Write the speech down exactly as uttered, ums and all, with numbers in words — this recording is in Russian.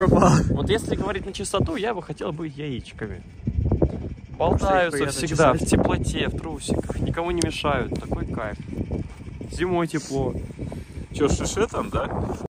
Вот если говорить на чистоту, я бы хотел быть яичками. Болтаются всегда в теплоте, в трусиках, никому не мешают. Такой кайф. Зимой тепло. Че, шише там, да?